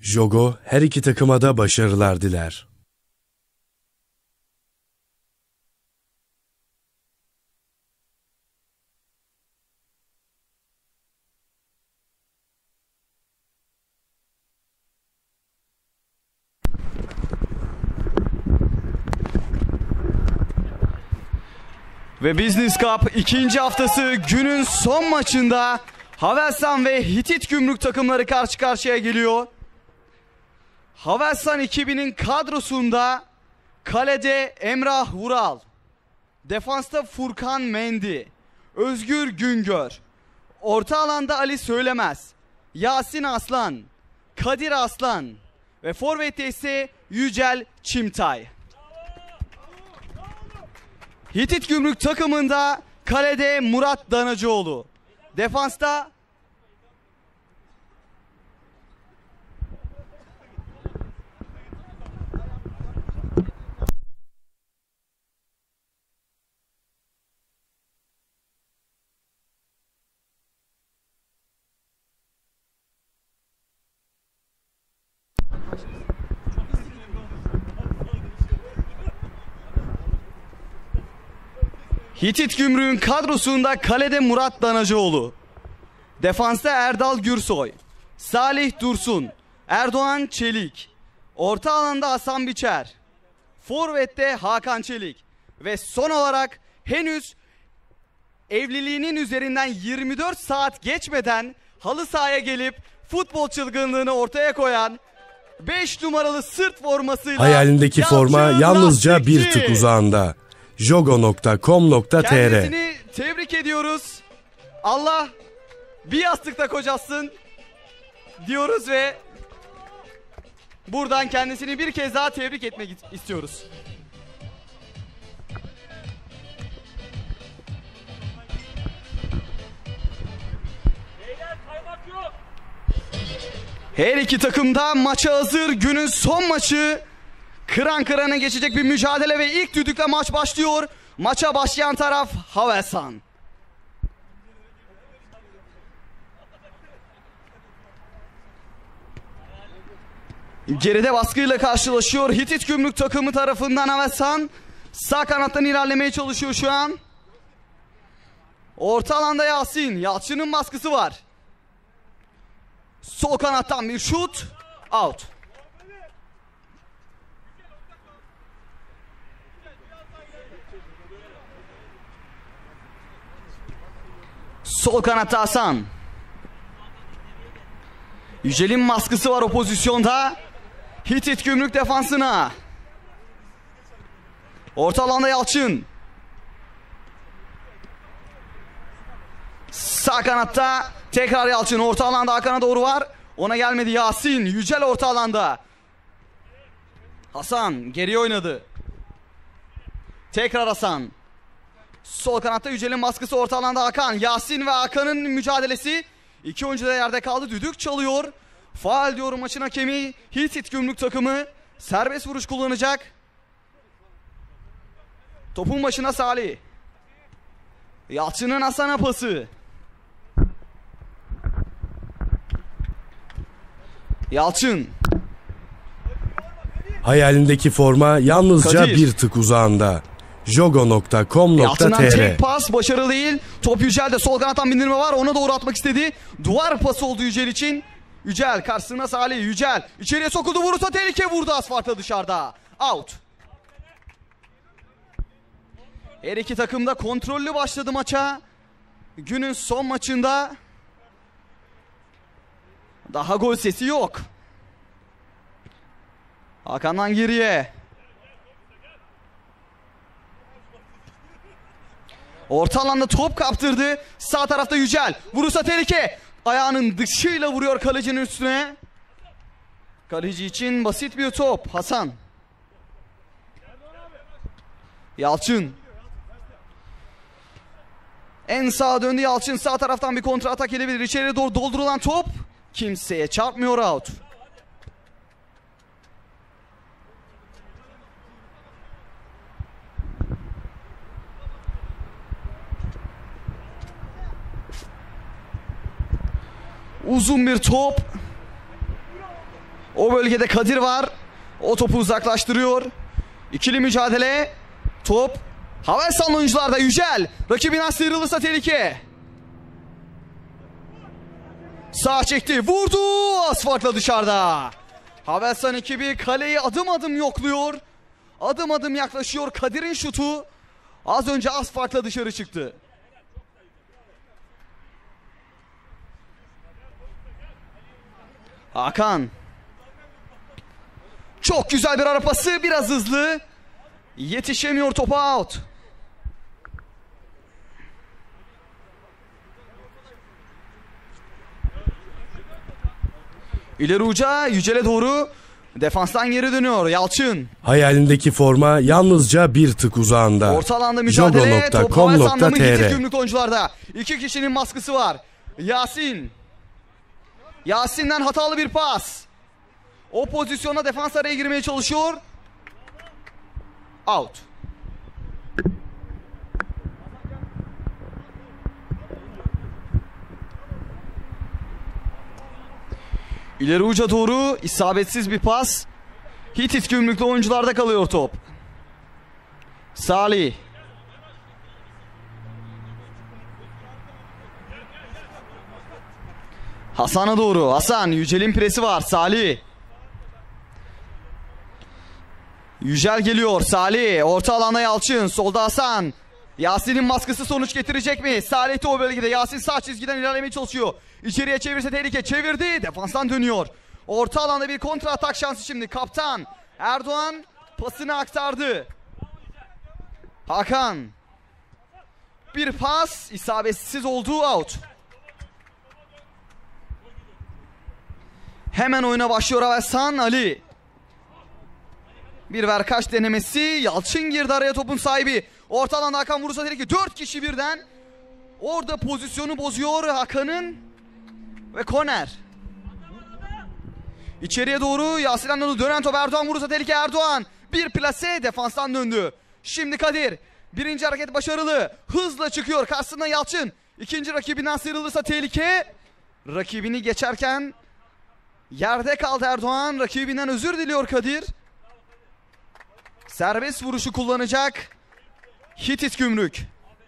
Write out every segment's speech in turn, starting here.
Jogo her iki takıma da başarılar diler. Ve Business Cup ikinci haftası günün son maçında Havelsan ve Hitit Gümrük takımları karşı karşıya geliyor. Havelsan ekibinin kadrosunda kalede Emrah Vural, defansta Furkan Mendi, Özgür Güngör, orta alanda Ali Söylemez, Yasin Aslan, Kadir Aslan ve forvette ise Yücel Çimtay. Hitit Gümrük takımında kalede Murat Danacıoğlu, defansta Hitit Gümrük'ün kadrosunda kalede Murat Danacıoğlu, defansta Erdal Gürsoy, Salih Dursun, Erdoğan Çelik, orta alanda Hasan Biçer, forvette Hakan Çelik ve son olarak henüz evliliğinin üzerinden 24 saat geçmeden halı sahaya gelip futbol çılgınlığını ortaya koyan 5 numaralı sırt formasıyla hayalindeki forma yalnızca bir tık uzağında. jogo.com.tr. Kendisini tebrik ediyoruz. Allah bir yastıkta kocasın diyoruz ve buradan kendisini bir kez daha tebrik etmek istiyoruz. Her iki takım da maça hazır. Günün son maçı. Kıran kırana geçecek bir mücadele ve ilk düdükle maç başlıyor. Maça başlayan taraf Havelsan. Geride baskıyla karşılaşıyor. Hitit Gümrük takımı tarafından Havelsan sağ kanattan ilerlemeye çalışıyor şu an. Orta alanda Yasin. Yalçın'ın baskısı var. Sol kanattan bir şut. Out. Sol kanatta Hasan. Yücel'in baskısı var o pozisyonda. Hitit Gümrük defansına. Orta alanda Yalçın. Sağ kanatta tekrar Yalçın. Orta alanda Hakan'a doğru var. Ona gelmedi Yasin. Yücel orta alanda. Hasan geriye oynadı. Tekrar Hasan. Sol kanatta Yücel'in baskısı, orta alanda Hakan. Yasin ve Hakan'ın mücadelesi. İki oyuncu da yerde kaldı. Düdük çalıyor. Faul diyor maçın hakemi. Hitit Gümrük takımı serbest vuruş kullanacak. Topun başına Salih. Yalçın'ın Hasan'a pası. Yalçın. Hayalindeki forma yalnızca Kadir. bir tık uzağında. jogo.com.tr. Yalçın'dan tek pas başarılı değil. Top Yücel'de, sol kanattan bindirme var. Ona doğru atmak istedi. Duvar pası oldu Yücel için. Yücel karşısına Salih. Yücel içeriye sokuldu, vurursa tehlike, vurdu asfalta dışarıda. Out. Her iki takım da kontrollü başladı maça. Günün son maçında daha gol sesi yok. Hakan'dan geriye. Orta alanda top kaptırdı. Sağ tarafta Yücel. Vurursa tehlike. Ayağının dışıyla vuruyor kalecinin üstüne. Kaleci için basit bir top. Hasan. Yalçın. En sağa döndü Yalçın. Sağ taraftan bir kontra atak edebilir. İçeriye doğru doldurulan top kimseye çarpmıyor, out. Uzun bir top. O bölgede Kadir var. O topu uzaklaştırıyor. İkili mücadele. Top Havelsan oyuncularda. Yücel rakibinden sıyrılırsa tehlike. Sağ çekti, vurdu, az farkla dışarıda. Havelsan ekibi kaleyi adım adım yokluyor. Adım adım yaklaşıyor. Kadir'in şutu az önce az farkla dışarı çıktı. Hakan. Çok güzel bir ara pası, biraz hızlı. Yetişemiyor, topa out. İleri uca Yücel'e doğru defanstan geri dönüyor Yalçın. Hayalindeki forma yalnızca bir tık uzağında. Orta alanda mücadele. Top Havelsan'da mı? Jogo.com.tr Gümrük oyuncularda. İki kişinin baskısı var. Yasin. Yasin'den hatalı bir pas. O pozisyona defans araya girmeye çalışıyor. Out. İleri uca doğru isabetsiz bir pas. Hitit Gümrüklü oyuncularda kalıyor top. Salih. Hasan'a doğru. Hasan, Yücel'in presi var. Salih. Yücel geliyor. Salih. Orta alanda Yalçın. Solda Hasan. Yasin'in baskısı sonuç getirecek mi? Salih de o bölgede. Yasin sağ çizgiden ilerlemeye çalışıyor. İçeriye çevirse tehlike. Çevirdi. Defanstan dönüyor. Orta alanda bir kontra atak şansı şimdi. Kaptan Erdoğan pasını aktardı. Hakan. Bir pas isabetsiz olduğu out. Hemen oyuna başlıyor Havelsan. Ali. Bir verkaç denemesi. Yalçın girdi araya, topun sahibi. Orta alanda Hakan vurursa tehlike. 4 kişi birden. Orada pozisyonu bozuyor Hakan'ın. Ve korner. İçeriye doğru Yasin'den dönen top, Erdoğan vurursa tehlike. Erdoğan bir plase, defanstan döndü. Şimdi Kadir. Birinci hareket başarılı. Hızla çıkıyor. Karşısında Yalçın. İkinci rakibinden sıyrılırsa tehlike. Rakibini geçerken yerde kaldı Erdoğan. Rakibinden özür diliyor Kadir. Serbest vuruşu kullanacak Hitit Gümrük.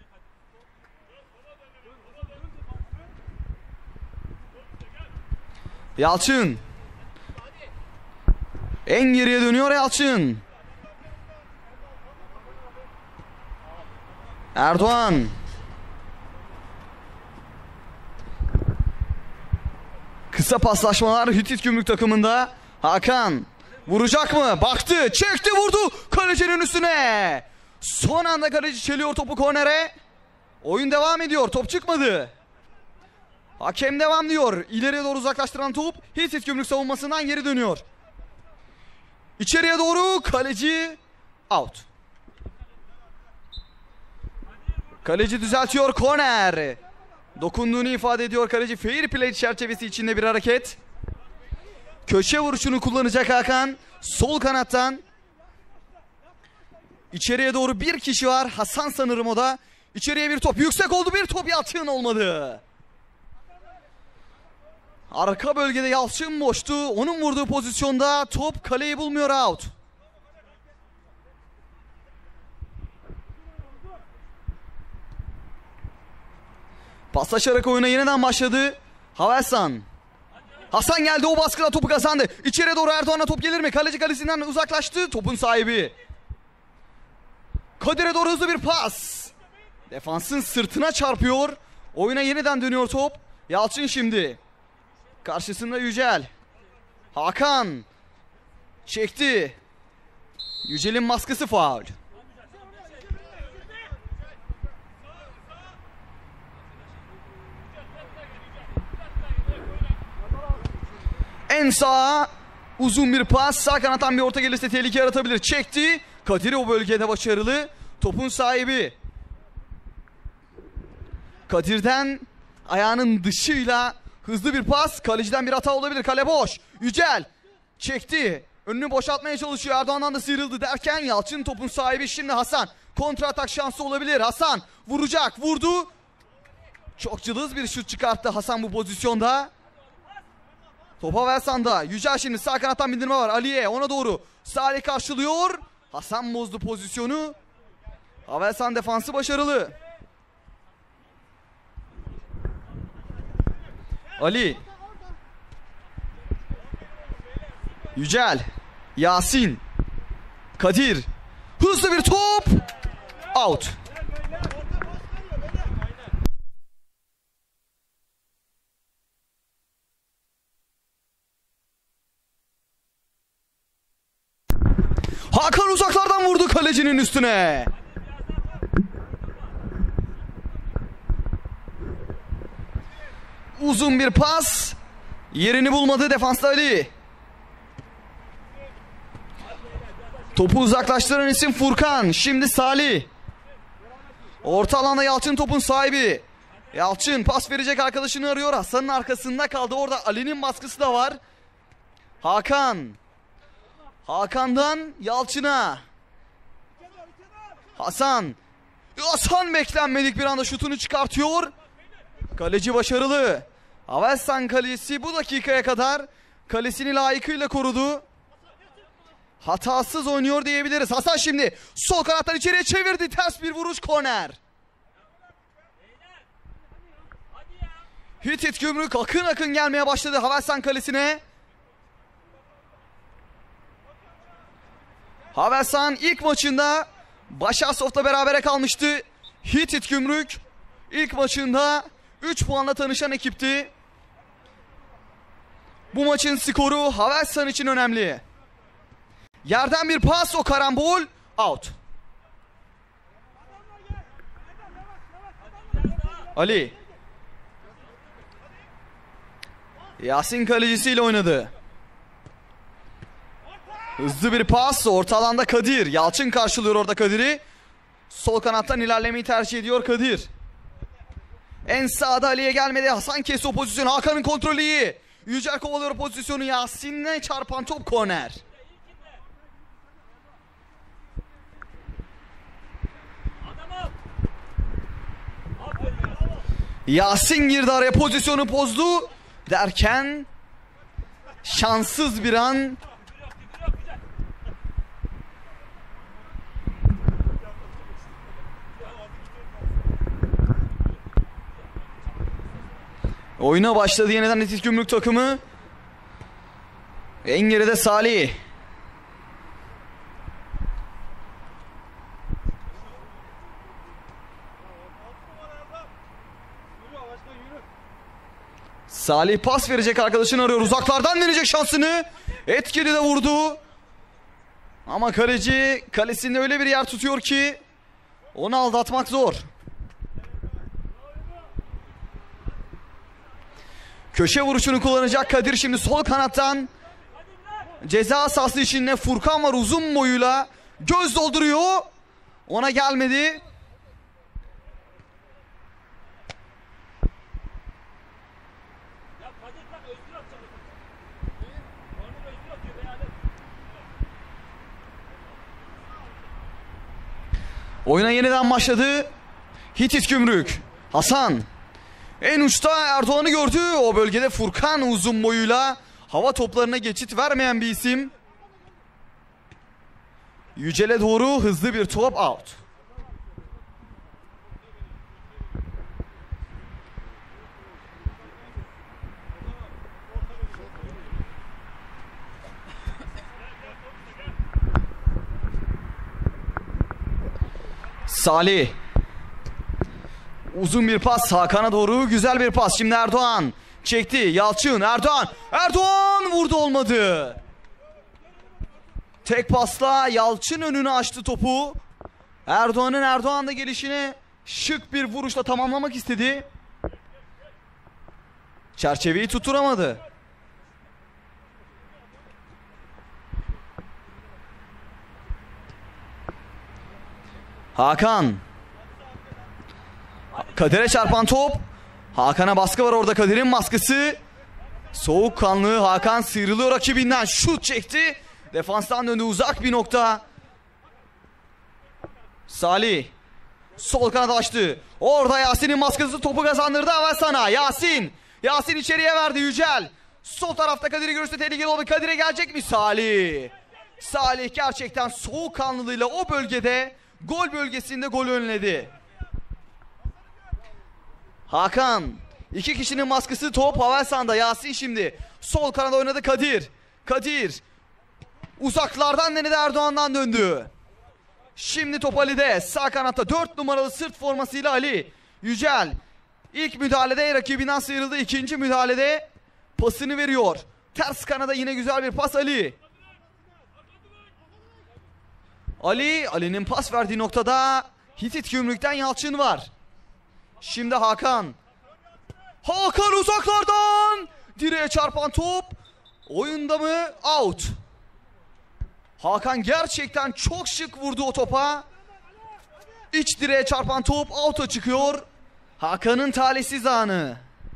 Yalçın. En geriye dönüyor Yalçın. Erdoğan. Kısa paslaşmalar Hitit Gümrük takımında. Hakan vuracak mı? Baktı, çekti, vurdu. Kalecinin üstüne. Son anda kaleci çeliyor topu kornere. Oyun devam ediyor. Top çıkmadı. Hakem devam diyor. İleriye doğru uzaklaştıran top Hitit Gümrük savunmasından geri dönüyor. İçeriye doğru kaleci out. Kaleci düzeltiyor, korner. Dokunduğunu ifade ediyor kaleci. Fair play çerçevesi içinde bir hareket. Köşe vuruşunu kullanacak Hakan. Sol kanattan. İçeriye doğru bir kişi var. Hasan sanırım o da. İçeriye bir top. Yüksek oldu bir top. Yalçın olmadı. Arka bölgede Yalçın boştu. Onun vurduğu pozisyonda top kaleyi bulmuyor, out. Paslaşarak oyuna yeniden başladı Havelsan. Hasan geldi, o baskıda topu kazandı. İçeriye doğru Erdoğan'a top gelir mi? Kaleci kalesinden uzaklaştı. Topun sahibi. Kadir'e doğru hızlı bir pas. Defansın sırtına çarpıyor. Oyuna yeniden dönüyor top. Yalçın şimdi. Karşısında Yücel. Hakan. Çekti. Yücel'in baskısı faul. En sağa uzun bir pas. Sağ kanattan bir orta gelirse tehlike yaratabilir. Çekti. Kadir o bölgede başarılı. Topun sahibi. Kadir'den ayağının dışıyla hızlı bir pas. Kaleciden bir hata olabilir. Kale boş. Yücel çekti. Önünü boşaltmaya çalışıyor. Erdoğan'dan da sıyrıldı derken Yalçın topun sahibi. Şimdi Hasan. Kontra atak şansı olabilir. Hasan vuracak. Vurdu. Çok cılız bir şut çıkarttı Hasan bu pozisyonda. Top Havelsan'da. Yücel şimdi sağ kanattan bindirme var. Ali'ye, ona doğru. Salih karşılıyor. Hasan bozdu pozisyonu. Havelsan defansı başarılı. Ali. Yücel. Yasin. Kadir. Hızlı bir top. Out. Hakan uzaklardan vurdu kalecinin üstüne. Uzun bir pas. Yerini bulmadı defansta Ali. Topu uzaklaştıran isim Furkan. Şimdi Salih. Orta alanda Yalçın topun sahibi. Yalçın pas verecek arkadaşını arıyor. Hasan'ın arkasında kaldı. Orada Ali'nin baskısı da var. Hakan. Hakan'dan Yalçın'a. Hasan. Hasan beklenmedik bir anda şutunu çıkartıyor. Kaleci başarılı. Havelsan kalecisi bu dakikaya kadar kalesini layıkıyla korudu. Hatasız oynuyor diyebiliriz. Hasan şimdi sol kanattan içeriye çevirdi. Ters bir vuruş, korner. Hitit Gümrük akın akın gelmeye başladı Havelsan kalesine. Havelsan ilk maçında Başakşehir'le berabere kalmıştı. Hitit Gümrük ilk maçında 3 puanla tanışan ekipti. Bu maçın skoru Havelsan için önemli. Yerden bir pas, o karambol, out. Ali. Yasin kalecisiyle oynadı. Hızlı bir pas, orta alanda Kadir. Yalçın karşılıyor orada Kadir'i. Sol kanattan ilerlemeyi tercih ediyor Kadir. En sağda Ali'ye gelmedi. Hasan kesti o pozisyonu. Hakan'ın kontrolü iyi. Yücel kovalıyor pozisyonu. Yasin'le çarpan top, korner. Yasin girdi araya, pozisyonu bozdu derken şanssız bir an. Oyuna başladı yeniden Hitit Gümrük takımı. En geride Salih. Salih pas verecek arkadaşını arıyor. Uzaklardan deneyecek şansını. Etkili de vurdu. Ama kaleci kalesinde öyle bir yer tutuyor ki onu aldatmak zor. Köşe vuruşunu kullanacak Kadir şimdi sol kanattan. Ceza sahası içinde Furkan var uzun boyuyla. Göz dolduruyor. Ona gelmedi. Oyuna yeniden başladı Hitit Gümrük. Hasan en uçta Erdoğan'ı gördü. O bölgede Furkan uzun boyuyla hava toplarına geçit vermeyen bir isim. Yücel'e doğru hızlı bir top, out. Salih. Uzun bir pas Hakan'a doğru, güzel bir pas. Şimdi Erdoğan çekti. Yalçın, Erdoğan. Erdoğan vurdu, olmadı. Tek pasla Yalçın önünü açtı topu. Erdoğan'da gelişine şık bir vuruşla tamamlamak istedi. Çerçeveyi tutturamadı. Hakan. Kadir'e çarpan top. Hakan'a baskı var orada, Kadir'in baskısı. Soğukkanlı Hakan sıyrılıyor rakibinden. Şut çekti. Defanstan döndü, uzak bir nokta. Salih. Sol kanada açtı. Orada Yasin'in baskısı topu kazandırdı Havelsan'a. Yasin. Yasin içeriye verdi, Yücel. Sol tarafta Kadir'i görürse tehlikeli oldu. Kadir'e gelecek mi? Salih. Salih gerçekten soğukkanlılığıyla o bölgede, gol bölgesinde golü önledi. Hakan. İki kişinin baskısı, top Havelsan'da. Yasin şimdi. Sol kanada oynadı Kadir. Kadir. Uzaklardan denedi, Erdoğan'dan döndü. Şimdi top Ali'de. Sağ kanatta 4 numaralı sırt formasıyla Ali. Yücel. İlk müdahalede rakibinden sıyrıldı. İkinci müdahalede pasını veriyor. Ters kanada yine güzel bir pas Ali. Ali'nin pas verdiği noktada Hitit Gümrük'ten Yalçın var. Şimdi Hakan. Hakan uzaklardan. Direğe çarpan top. Oyunda mı? Out. Hakan gerçekten çok şık vurdu o topa. İç direğe çarpan top out'a çıkıyor. Hakan'ın talihsiz anı.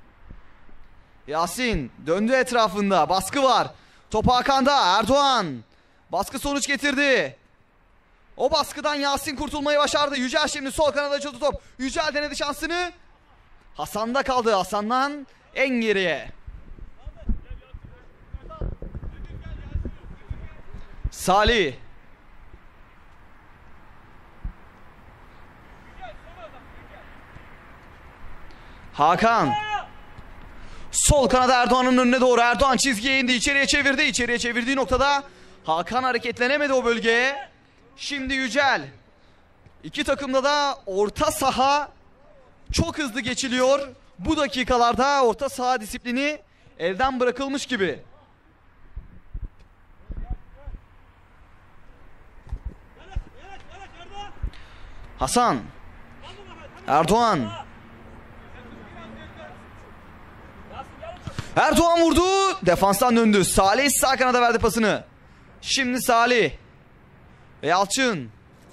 Yasin döndü etrafında. Baskı var. Top Hakan'da. Erdoğan. Baskı sonuç getirdi. O baskıdan Yasin kurtulmayı başardı. Yücel şimdi sol kanada açıldı top. Yücel denedi şansını. Hasan'da kaldı. Hasan'dan en geriye. Salih. Hakan. Sol kanada Erdoğan'ın önüne doğru. Erdoğan çizgiye indi. İçeriye çevirdi. İçeriye çevirdiği noktada Hakan hareketlenemedi o bölgeye. Şimdi Yücel. İki takımda da orta saha çok hızlı geçiliyor. Bu dakikalarda orta saha disiplini elden bırakılmış gibi. Hasan. Erdoğan. Erdoğan vurdu. Defanstan döndü. Salih sağ kanada verdi pasını. Şimdi Salih. Yalçın.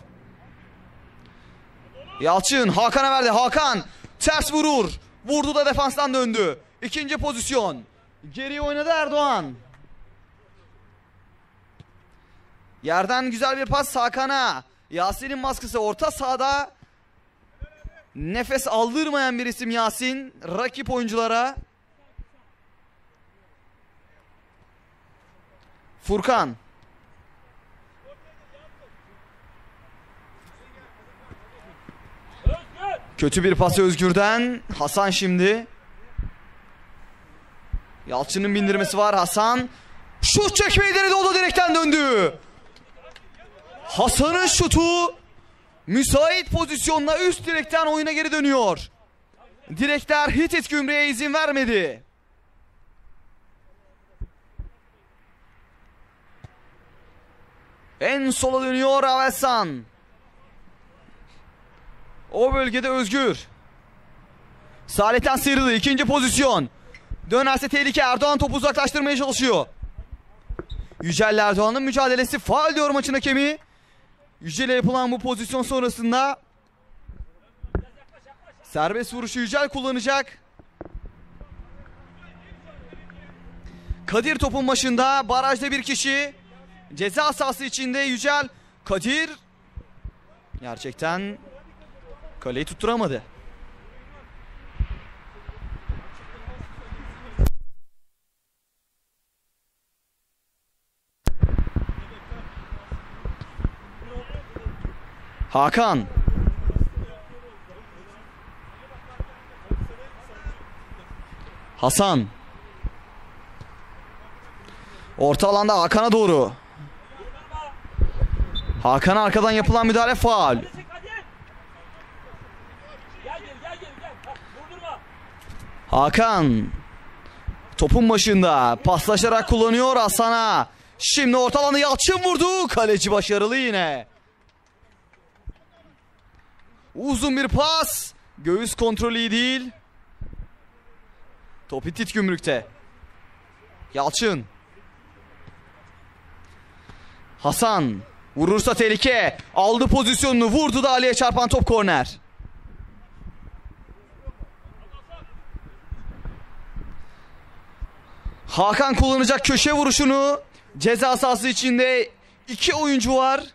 Yalçın Hakan'a verdi. Hakan ters vurur. Vurdu da defanstan döndü. İkinci pozisyon. Geriye oynadı Erdoğan. Yerden güzel bir pas Hakan'a. Yasin'in baskısı orta sahada. Nefes aldırmayan bir isim Yasin. Rakip oyunculara. Furkan. Kötü bir pas Özgür'den. Hasan şimdi. Yalçın'ın bindirmesi var. Hasan. Şut çekmeyi denedi. O da direkten döndü. Hasan'ın şutu müsait pozisyonla üst direkten oyuna geri dönüyor. Direkler Hitit Gümrük'e izin vermedi. En sola dönüyor Havelsan. O bölgede Özgür. Salih'ten sıyrıldı. İkinci pozisyon. Dönerse tehlike. Erdoğan topu uzaklaştırmaya çalışıyor. Yücel'le Erdoğan'ın mücadelesi. Faul diyor maçın hakemi. Yücel'e yapılan bu pozisyon sonrasında serbest vuruşu Yücel kullanacak. Kadir topun başında. Barajda bir kişi. Ceza sahası içinde Yücel. Kadir gerçekten kaleyi tutturamadı. Hakan. Hasan. Orta alanda Hakan'a doğru. Hakan'a arkadan yapılan müdahale faul. Hakan topun başında paslaşarak kullanıyor Hasan'a. Şimdi orta alanda Yalçın vurdu. Kaleci başarılı yine. Uzun bir pas. Göğüs kontrolü iyi değil. Top Hitit Gümrük'te. Yalçın. Hasan. Vurursa tehlike. Aldı pozisyonunu. Vurdu da Ali'ye çarpan top korner. Hakan kullanacak köşe vuruşunu. Ceza sahası içinde iki oyuncu var.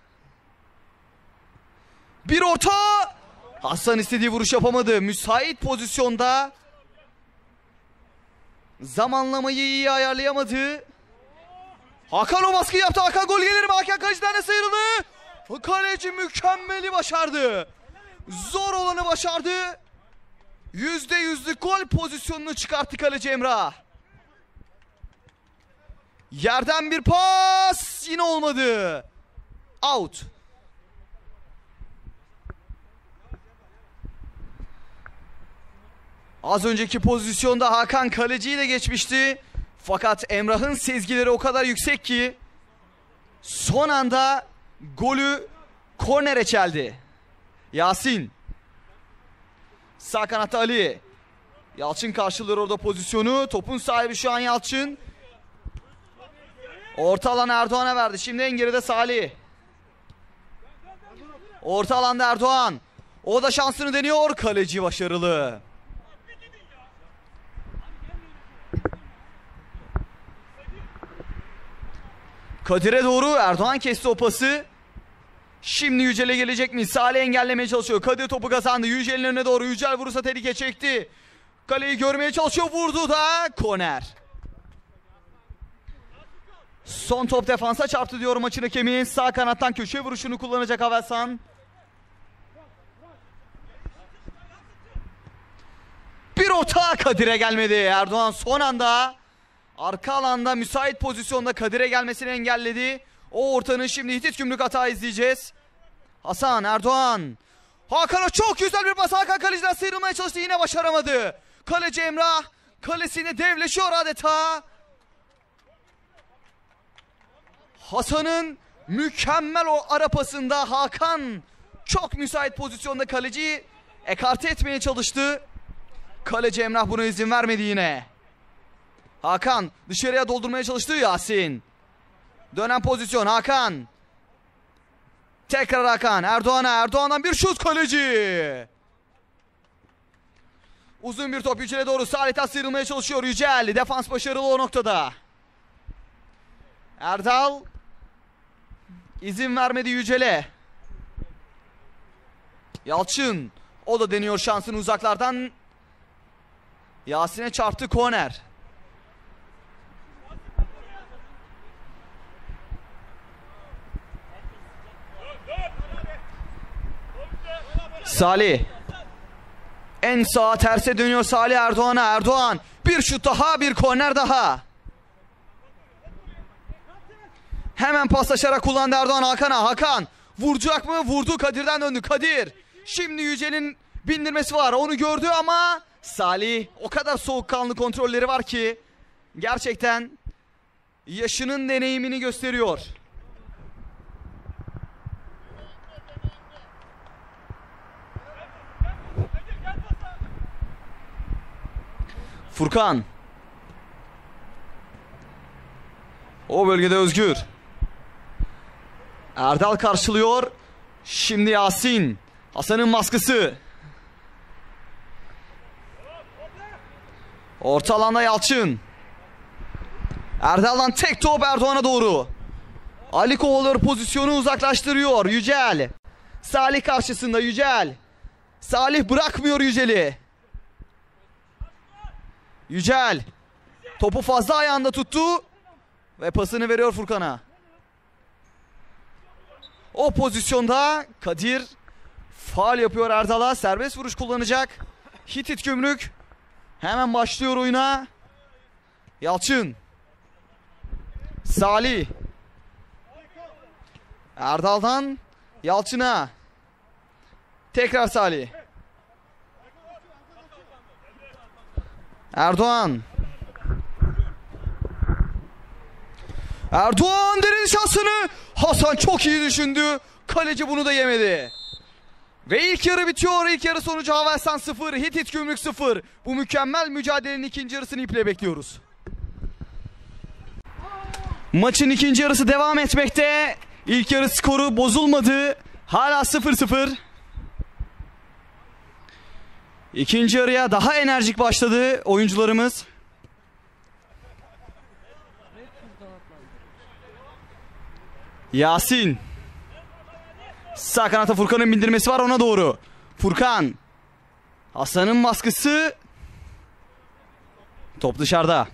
Bir orta. Hasan istediği vuruş yapamadı. Müsait pozisyonda Zamanlamayı iyi ayarlayamadı. Hakan o baskı yaptı. Hakan gol gelir mi? Hakan kaleciden de sıyrıldı. Kaleci mükemmeli başardı. Zor olanı başardı. %100'lük gol pozisyonunu çıkarttı kaleci Emrah. Yerden bir pas yine olmadı. Out. Az önceki pozisyonda Hakan kaleciyi de geçmişti. Fakat Emrah'ın sezgileri o kadar yüksek ki son anda golü kornere çeldi. Yasin. Sağ kanatta Ali. Yalçın karşılıyor orada pozisyonu. Topun sahibi şu an Yalçın. Orta alan Erdoğan'a verdi. Şimdi en geride Salih. Orta alanda Erdoğan. O da şansını deniyor. Kaleci başarılı. Kadir'e doğru Erdoğan kesti o pası. Şimdi Yücel'e gelecek mi? Salih engellemeye çalışıyor. Kadir topu kazandı. Yücel'in önüne doğru. Yücel vurursa tehlike çekti. Kaleyi görmeye çalışıyor. Vurdu da korner. Son top defansa çarptı diyor maçın hakemi. Sağ kanattan köşe vuruşunu kullanacak Havelsan. Bir orta Kadir'e gelmedi. Erdoğan son anda arka alanda müsait pozisyonda Kadir'e gelmesini engelledi. O ortanın şimdi Hititgümrük hata izleyeceğiz. Hasan, Erdoğan. Hakan'a çok güzel bir pas. Hakan kaleciden sıyrılmaya çalıştı. Yine başaramadı. Kaleci Emrah kalesine devleşiyor adeta. Hasan'ın mükemmel o ara pasında Hakan çok müsait pozisyonda kaleciyi ekarte etmeye çalıştı. Kaleci Emrah buna izin vermedi yine. Hakan dışarıya doldurmaya çalıştı. Yasin. Dönen pozisyon Hakan. Tekrar Hakan. Erdoğan'dan bir şut kaleci. Uzun bir top Yücel'e doğru. Salih'ten sıyrılmaya çalışıyor Yücel. Defans başarılı o noktada. Erdal izin vermedi Yücel'e. Yalçın. O da deniyor şansını uzaklardan. Yasin'e çarptı, korner. Salih. En sağa terse dönüyor Salih Erdoğan'a. Erdoğan. Bir şut daha, bir korner daha. Hemen paslaşarak kullandı Erdoğan Hakan'a. Hakan vuracak mı? Vurdu. Kadir'den döndü. Kadir. Şimdi Yücel'in bindirmesi var. Onu gördü ama Salih o kadar soğukkanlı kontrolleri var ki gerçekten yaşının deneyimini gösteriyor. Furkan. O bölgede Özgür. Erdal karşılıyor. Şimdi Yasin. Hasan'ın baskısı. Orta alanda Yalçın. Erdal'dan tek top Erdoğan'a doğru. Ali kovalıyor, pozisyonu uzaklaştırıyor. Yücel. Salih karşısında Yücel. Salih bırakmıyor Yücel'i. Yücel. Topu fazla ayağında tuttu. Ve pasını veriyor Furkan'a. O pozisyonda Kadir faul yapıyor Erdal'a. Serbest vuruş kullanacak. Hititgümrük hemen başlıyor oyuna. Yalçın. Salih. Erdal'dan Yalçın'a. Tekrar Salih. Erdoğan. Erdoğan derin şansını. Hasan çok iyi düşündü. Kaleci bunu da yemedi. Ve ilk yarı bitiyor. İlk yarı sonucu Havelsan 0, Hititgümrük 0. Bu mükemmel mücadelenin ikinci yarısını iple bekliyoruz. Maçın ikinci yarısı devam etmekte. İlk yarı skoru bozulmadı. Hala 0-0. İkinci yarıya daha enerjik başladı oyuncularımız. Yasin. Sağ kanata Furkan'ın bindirmesi var, ona doğru. Furkan. Hasan'ın baskısı. Top dışarıda.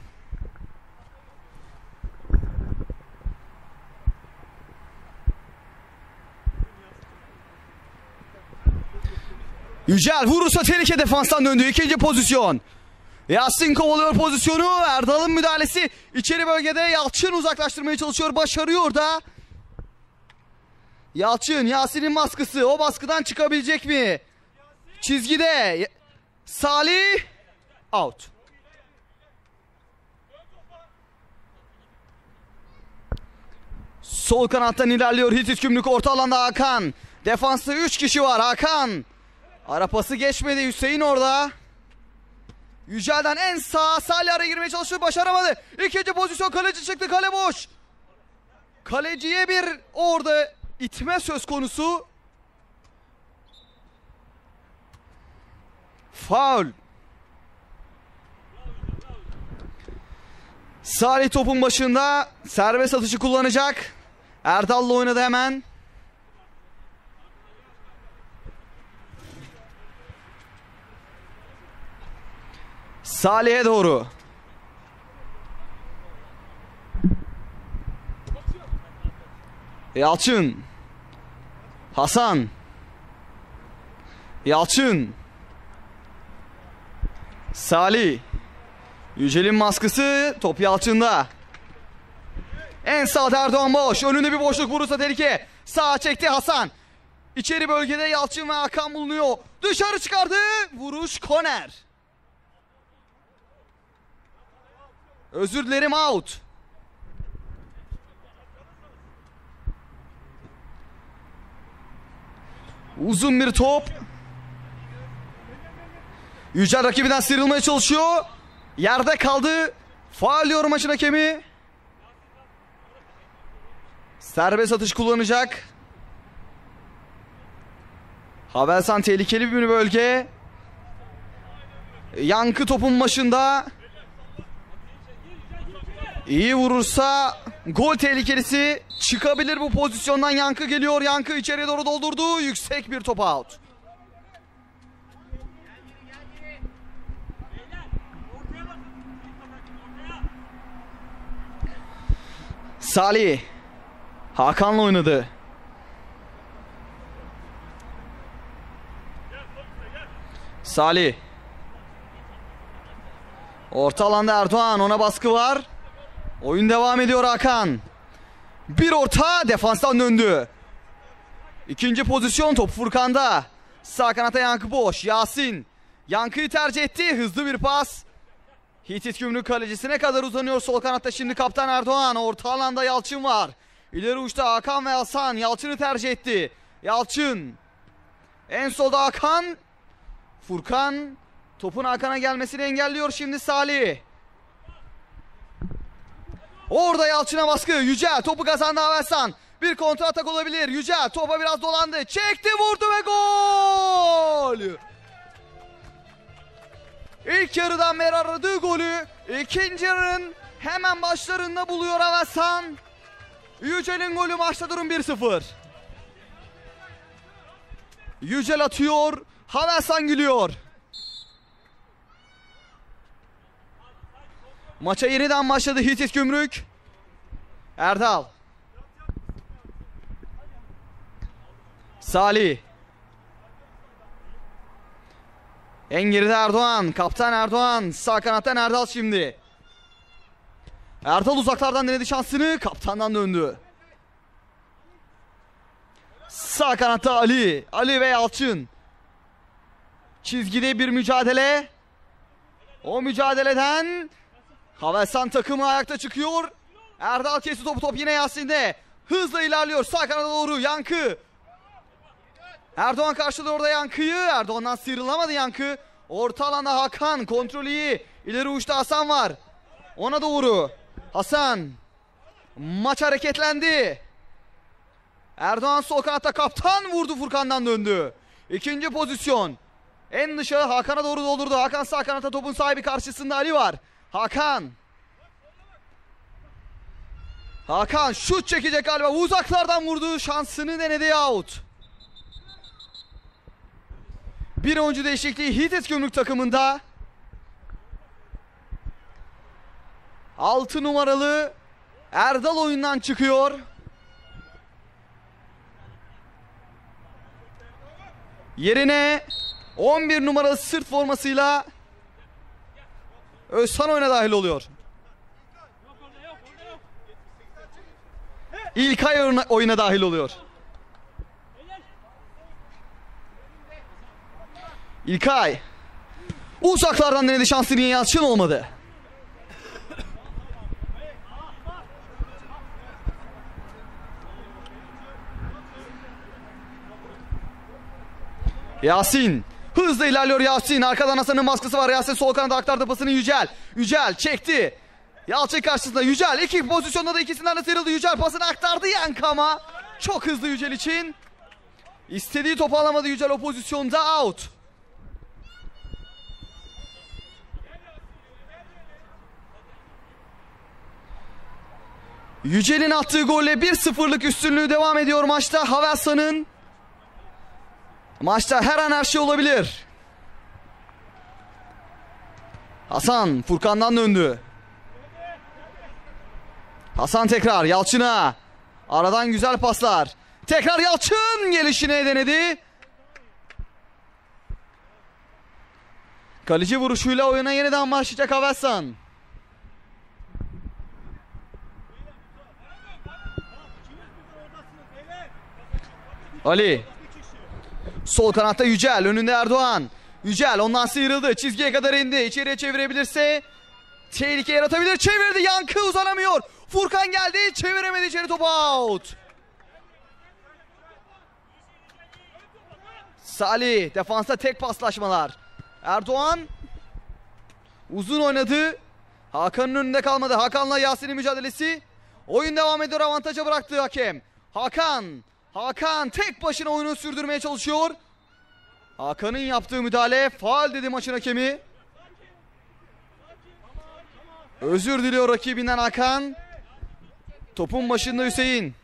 Yücel vurursa tehlike, defanstan döndü. İkinci pozisyon. Yasin kovalıyor pozisyonu. Erdal'ın müdahalesi içeri bölgede. Yalçın uzaklaştırmaya çalışıyor. Başarıyor da. Yalçın, Yasin'in baskısı. O baskıdan çıkabilecek mi? Çizgide. Salih. Out. Sol kanattan ilerliyor Hitit Gümrük. Orta alanda Hakan. Defansta 3 kişi var. Hakan. Ara pası geçmedi. Hüseyin orada. Yücel'den en sağ. Salih araya girmeye çalışıyor. Başaramadı. İkinci pozisyon, kaleci çıktı. Kale boş. Kaleciye bir orada itme söz konusu. Faul. Salih topun başında. Serbest atışı kullanacak. Erdal'la oynadı hemen. Salih'e doğru. Yalçın. Hasan. Yalçın. Salih. Yücel'in baskısı. Top Yalçın'da. En sağda Erdoğan boş. Önünde bir boşluk, vurursa tehlike. Sağa çekti Hasan. İçeri bölgede Yalçın ve Hakan bulunuyor. Dışarı çıkardı. Vuruş korner. Özür dilerim, out. Uzun bir top. Yücel rakibinden sıyrılmaya çalışıyor. Yerde kaldı. Faul diyor maçın hakemi. Serbest atış kullanacak. Havelsan tehlikeli bir bölge. Yankı topun başında. İyi vurursa gol tehlikelisi çıkabilir bu pozisyondan. Yankı geliyor. Yankı içeriye doğru doldurdu. Yüksek bir top, out. Salih. Hakan'la oynadı. Salih. Orta alanda Erdoğan. Ona baskı var. Oyun devam ediyor Hakan. Bir orta, defanstan döndü. İkinci pozisyon, top Furkan'da. Sağ kanata Yankı boş. Yasin. Yankı'yı tercih etti. Hızlı bir pas. Hitit Gümrük kalecisine kadar uzanıyor. Sol kanatta şimdi kaptan Erdoğan. Orta alanda Yalçın var. İleri uçta Hakan ve Hasan. Yalçın'ı tercih etti. Yalçın. En solda Hakan. Furkan. Topun Hakan'a gelmesini engelliyor şimdi Salih. Orada Yalçın'a baskı. Yücel topu kazandı Havelsan. Bir kontra atak olabilir. Yücel topa biraz dolandı. Çekti, vurdu ve gol. İlk yarıdan beri aradığı golü ikinci yarının hemen başlarında buluyor Havelsan. Yücel'in golü, maçta durum 1-0. Yücel atıyor. Havelsan gülüyor. Maça yeniden başladı Hitit Gümrük. Erdal. Salih. En geride Erdoğan. Kaptan Erdoğan. Sağ kanattan Erdal şimdi. Erdal uzaklardan denedi şansını. Kaptandan döndü. Sağ kanatta Ali. Ali ve Yalçın. Çizgide bir mücadele. O mücadeleden Havelsan takımı ayakta çıkıyor. Erdal kesti topu, top yine Yasin'de. Hızla ilerliyor sağ kanada doğru Yankı. Erdoğan karşılıyor orada Yankı'yı. Erdoğan'dan sıyrılamadı Yankı. Orta alanda Hakan, kontrolü iyi. İleri uçta Hasan var. Ona doğru Hasan. Maç hareketlendi. Erdoğan sol kanatta, kaptan vurdu, Furkan'dan döndü. İkinci pozisyon. En dışa Hakan'a doğru doldurdu. Hakan sağ kanatta, topun sahibi karşısında Ali var. Hakan. Hakan şut çekecek galiba. Uzaklardan vurdu. Şansını denedi, out. Bir oyuncu değişikliği Hitit Gümrük takımında. 6 numaralı Erdal oyundan çıkıyor. Yerine 11 numaralı sırt formasıyla Özhan oyuna dahil oluyor. İlkay oyuna dahil oluyor. İlkay uzaklardan denedi, şansını Yalçın olmadı. Yasin hızla ilerliyor. Yasin arkadan Hasan'ın baskısı var. Yasin sol kanada aktardı pasını Yücel. Yücel çekti. Yalçın karşısında Yücel iki pozisyonda da ikisinden de sıyrıldı. Yücel pasını aktardı Yankı ama çok hızlı Yücel için. İstediği topu alamadı Yücel o pozisyonda, out. Yücel'in attığı golle 1-0'lık üstünlüğü devam ediyor maçta. Havelsan'ın. Maçta her an her şey olabilir. Hasan Furkan'dan döndü. Hasan tekrar Yalçın'a. Aradan güzel paslar. Tekrar Yalçın gelişine denedi. Kaleci vuruşuyla oyuna yeniden başlayacak Havelsan. Ali. Sol kanatta Yücel, önünde Erdoğan. Yücel ondan sıyrıldı, çizgiye kadar indi. İçeriye çevirebilirse tehlike yaratabilir. Çevirdi, Yankı uzanamıyor. Furkan geldi, çeviremedi içeri, topu out. Salih defansta tek paslaşmalar. Erdoğan uzun oynadı. Hakan'ın önünde kalmadı. Hakan'la Yasin'in mücadelesi. Oyun devam ediyor, avantaja bıraktı hakem. Hakan tek başına oyunu sürdürmeye çalışıyor. Hakan'ın yaptığı müdahale faul dedi maçın hakemi. Özür diliyor rakibinden Hakan. Topun başında Hüseyin.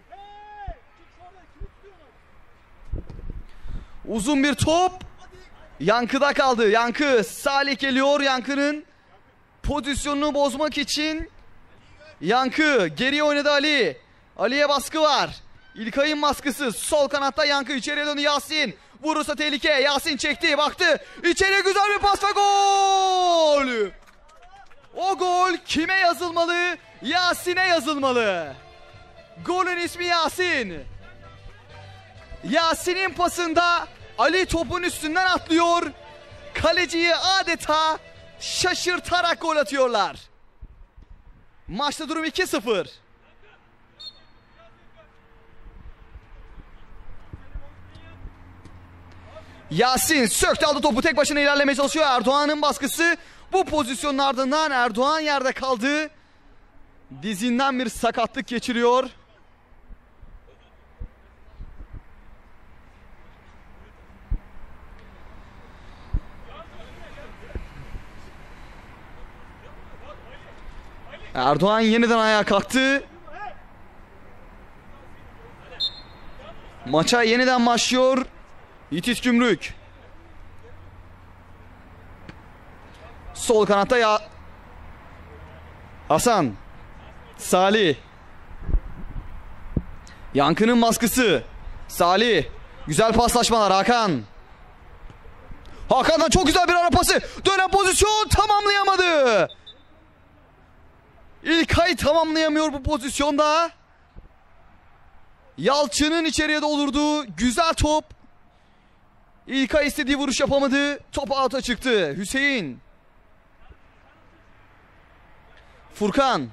Uzun bir top. Yankı'da kaldı. Yankı, Salih geliyor. Yankı'nın pozisyonunu bozmak için. Yankı geriye oynadı Ali. Ali'ye baskı var. İlkay'ın baskısı. Sol kanatta Yankı içeriye döndü. Yasin. Vurursa tehlike. Yasin çekti. Baktı. İçeriye güzel bir pas ve gol. O gol kime yazılmalı? Yasin'e yazılmalı. Golün ismi Yasin. Yasin'in pasında Ali topun üstünden atlıyor. Kaleciyi adeta şaşırtarak gol atıyorlar. Maçta durum 2-0. Yasin söktü, aldı topu, tek başına ilerlemeye çalışıyor. Erdoğan'ın baskısı. Bu pozisyonun ardından Erdoğan yerde kaldı. Dizinden bir sakatlık geçiriyor. Erdoğan yeniden ayağa kalktı. Maça yeniden başlıyor Yiğit Gümrük. Sol kanatta Hasan. Salih. Yankı'nın baskısı. Salih. Güzel paslaşmalar Hakan. Hakan'dan çok güzel bir ara pası. Dönen pozisyon, tamamlayamadı. İlkay tamamlayamıyor bu pozisyonda. Yalçın'ın içeriye doldurduğu güzel top. İlkay istediği vuruş yapamadı. Top out'a çıktı. Hüseyin. Furkan.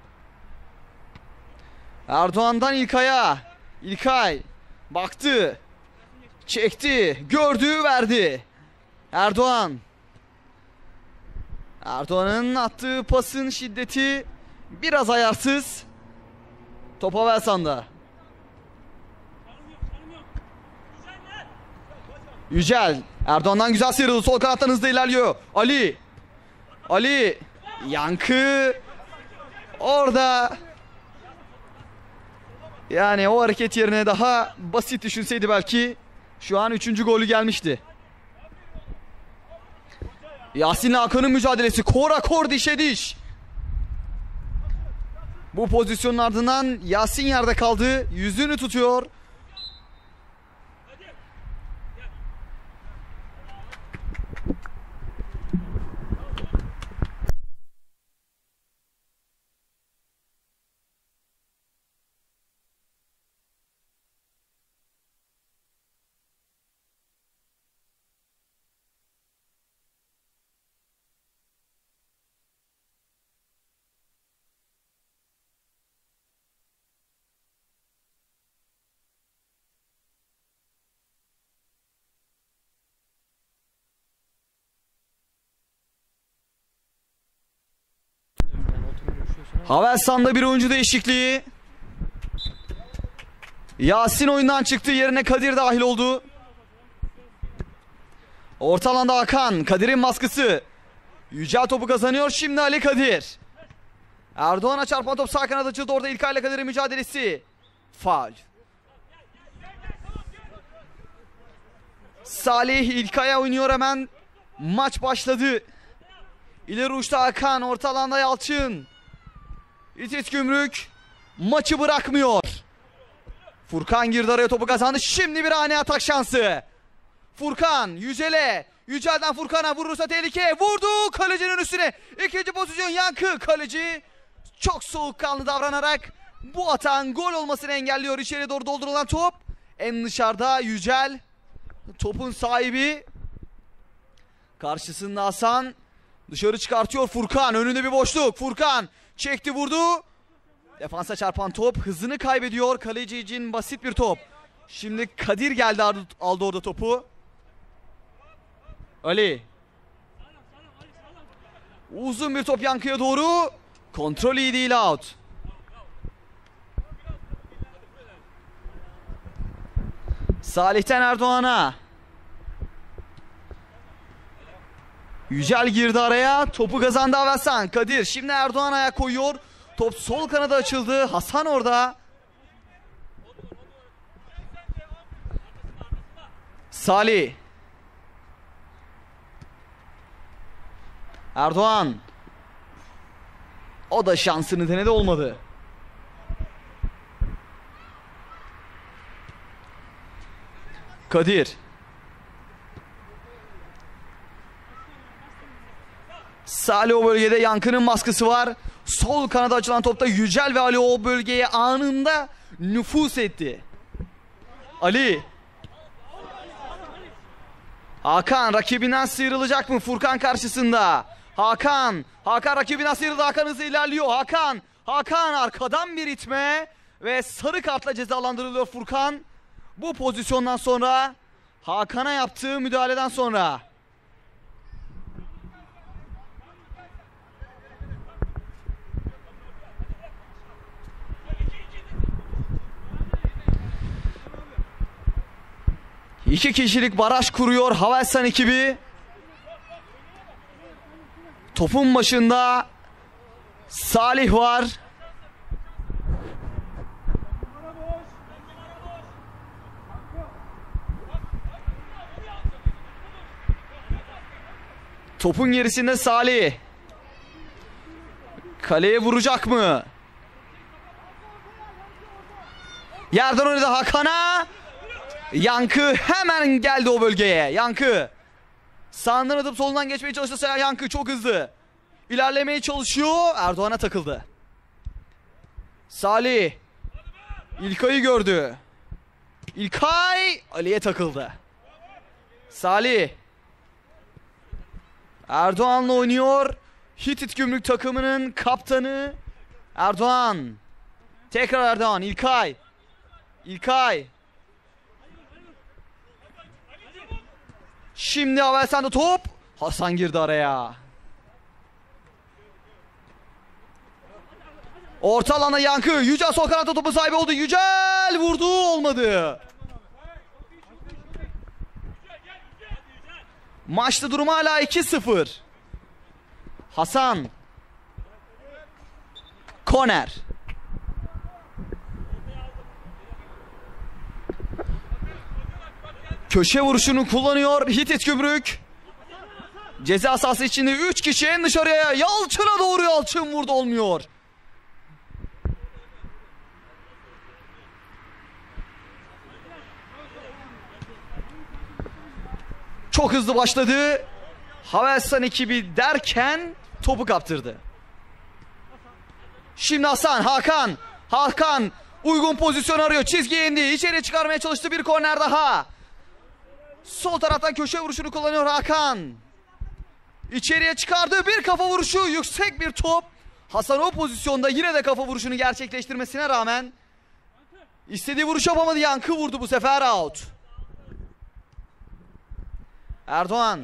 Erdoğan'dan İlkay'a. İlkay baktı. Çekti. Gördü, verdi. Erdoğan. Erdoğan'ın attığı pasın şiddeti biraz ayarsız. Top Havelsan'da. Yücel. Erdoğan'dan güzel sıyrıldı. Sol kanattan hızlı ilerliyor. Ali. Yankı. Orada. Yani o hareket yerine daha basit düşünseydi belki şu an 3. golü gelmişti. Yasin'le Hakan'ın mücadelesi. Kora kor, dişe diş. Bu pozisyonun ardından Yasin yerde kaldı. Yüzünü tutuyor. Havelsan'da bir oyuncu değişikliği. Yasin oyundan çıktı. Yerine Kadir dahil oldu. Orta alanda Hakan. Kadir'in baskısı. Yücel topu kazanıyor. Şimdi Ali Kadir. Erdoğan'a çarpan top sağ kanada açıldı. Orada İlkay ile Kadir'in mücadelesi. Faul. Salih İlkay'a oynuyor hemen. Maç başladı. İleri uçta Hakan. Orta alanda Yalçın. İTİT Gümrük maçı bırakmıyor. Furkan girdi araya, topu kazandı. Şimdi bir ani atak şansı. Furkan Yücel'e. Yücel'den Furkan'a, vurursa tehlike. Vurdu kalecinin üstüne. İkinci pozisyon Yankı. Kaleci çok soğukkanlı davranarak bu atağın gol olmasını engelliyor. İçeri doğru doldurulan top. En dışarıda Yücel. Topun sahibi. Karşısında Hasan. Dışarı çıkartıyor Furkan. Önünde bir boşluk. Furkan çekti, vurdu. Defansa çarpan top hızını kaybediyor. Kaleci için basit bir top. Şimdi Kadir geldi, aldı orada topu. Ali. Uzun bir top Yankı'ya doğru. Kontrol iyi değil, out. Salih'ten Erdoğan'a. Yücel girdi araya. Topu kazandı Havelsan. Kadir şimdi Erdoğan ayak koyuyor. Top sol kanada açıldı. Hasan orada. Salih. Erdoğan. O da şansını denedi, olmadı. Kadir. Salih o bölgede, Yankı'nın baskısı var. Sol kanada açılan topta Yücel ve Ali o bölgeye anında nüfuz etti. Ali. Hakan rakibinden sıyrılacak mı Furkan karşısında? Hakan rakibinden sıyrıldı. Hakan hızlı ilerliyor. Hakan arkadan bir itme ve sarı kartla cezalandırılıyor Furkan. Bu pozisyondan sonra, Hakan'a yaptığı müdahaleden sonra. İki kişilik baraj kuruyor Havelsan ekibi. Topun başında Salih var. Topun gerisinde Salih. Kaleye vuracak mı? Yerden oynadı Hakan'a. Yankı hemen geldi o bölgeye. Yankı sağından atıp solundan geçmeye çalıştı. Yankı çok hızlı İlerlemeye çalışıyor. Erdoğan'a takıldı. Salih İlkay'ı gördü. İlkay Ali'ye takıldı. Salih Erdoğan'la oynuyor. Hitit Gümrük takımının kaptanı Erdoğan. Tekrar Erdoğan. İlkay. Şimdi Havelsan'da top. Hasan girdi araya. Orta alana Yankı. Yücel sol kanatta topu sahibi oldu. Yücel vurdu, olmadı. Maçta durum hala 2-0. Hasan. Korner. Köşe vuruşunu kullanıyor Hitit Gümrük. Ceza sahası içinde 3 kişi en dışarıya. Yalçın'a doğru, Yalçın vurdu, olmuyor. Çok hızlı başladı. Havelsan ekibi derken topu kaptırdı. Şimdi Hakan uygun pozisyon arıyor. Çizgiye indi. İçeri çıkarmaya çalıştı. Bir korner daha. Sol taraftan köşe vuruşunu kullanıyor Hakan. İçeriye çıkardı. Bir kafa vuruşu. Yüksek bir top. Hasan o pozisyonda yine de kafa vuruşunu gerçekleştirmesine rağmen istediği vuruş yapamadı. Yankı vurdu bu sefer, out. Erdoğan.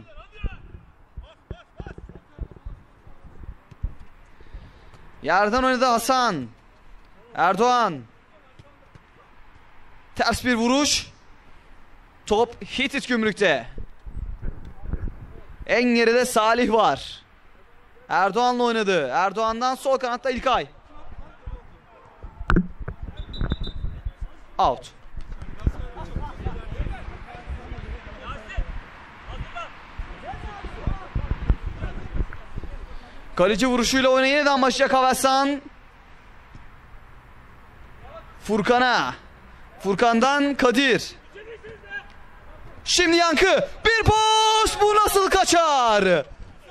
Yerden oynadı Hasan. Erdoğan. Ters bir vuruş. Top Hititgümrük'te. En geride Salih var. Erdoğan'la oynadı. Erdoğan'dan sol kanatta İlkay. Out. Kaleci vuruşuyla oyuna yeniden başlayacak Havelsan. Furkan'dan Kadir. Şimdi Yankı. Bir pas. Bu nasıl kaçar?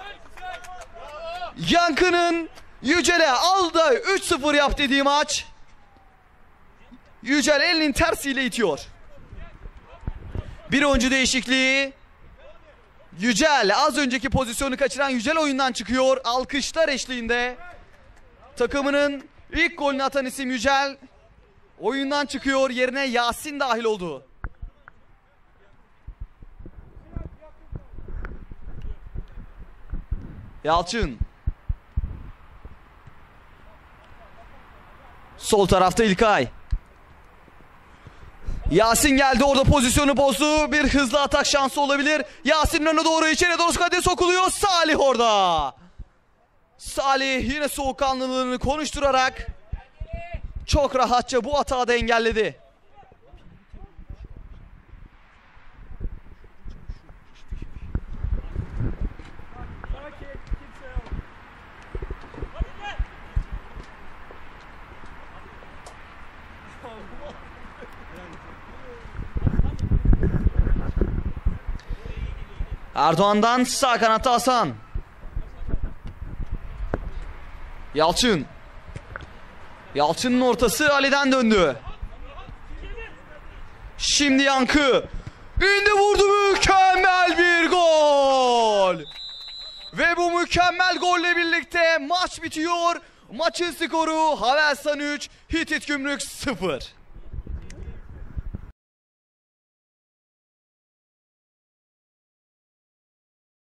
Yankı'nın Yücel'e aldı 3-0 yap dediği maç. Yücel elinin tersiyle itiyor. Bir oyuncu değişikliği. Yücel, az önceki pozisyonu kaçıran Yücel oyundan çıkıyor. Alkışlar eşliğinde. Takımının ilk golünü atan isim Yücel oyundan çıkıyor. Yerine Yasin dahil oldu. Yalçın. Sol tarafta İlkay. Yasin geldi, orada pozisyonu bozdu. Bir hızlı atak şansı olabilir. Yasin'in önüne doğru, içeri doğru Kadir sokuluyor. Salih orada. Salih yine soğukkanlılığını konuşturarak çok rahatça bu atağı da engelledi. Erdoğan'dan sağ kanatta Hasan. Yalçın'ın ortası Ali'den döndü. Şimdi Yankı. İndi vurdu, mükemmel bir gol. Ve bu mükemmel golle birlikte maç bitiyor. Maçın skoru Havelsan 3, Hititgümrük 0.